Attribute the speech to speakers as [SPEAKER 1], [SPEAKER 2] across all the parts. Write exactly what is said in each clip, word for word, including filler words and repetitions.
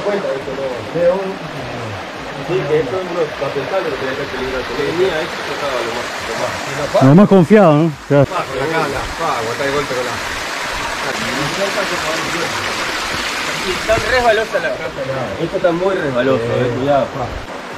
[SPEAKER 1] cuenta de esto, ¿no? Sí, que esto es uno para pensar lo que tiene que ser peligroso. Venía, esto estaba lo más, lo más.
[SPEAKER 2] Lo más confiado, ¿no? Claro.
[SPEAKER 1] Pa, con la cala, pa, aguantar el golpe con la... Está resbalosa la casa. Esto está muy resbaloso, eh, cuidado. Pa.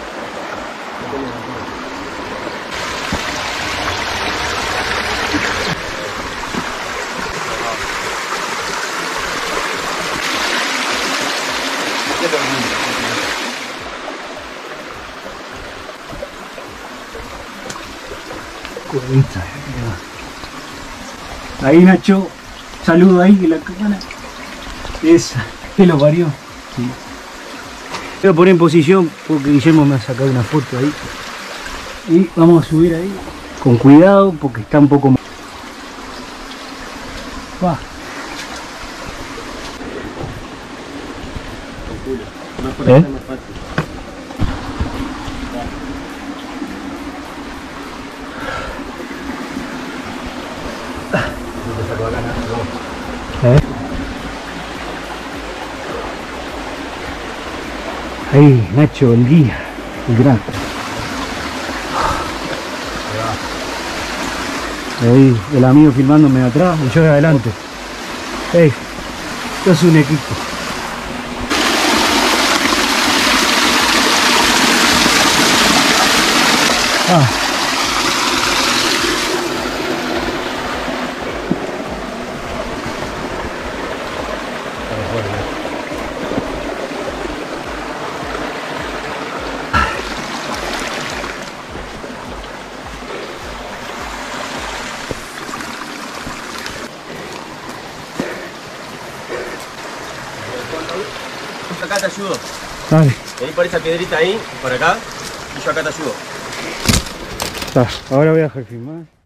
[SPEAKER 2] Curvita. Ahí Nacho, saludo ahí que la cámara. Esa, que lo parió. Sí. Voy a poner en posición porque Guillermo me ha sacado una foto ahí. Y vamos a subir ahí con cuidado porque está un poco más. Va. ¿Eh? ¿Eh? Ahí, Nacho, el guía, el gran. Ahí, el amigo filmándome de atrás y yo de adelante. Hey, esto es un equipo. Ah.
[SPEAKER 1] Acá te ayudo.
[SPEAKER 2] Dale.
[SPEAKER 1] Vení por esa piedrita ahí, por acá, y yo acá te ayudo.
[SPEAKER 2] Está, ahora voy a dejar filmar.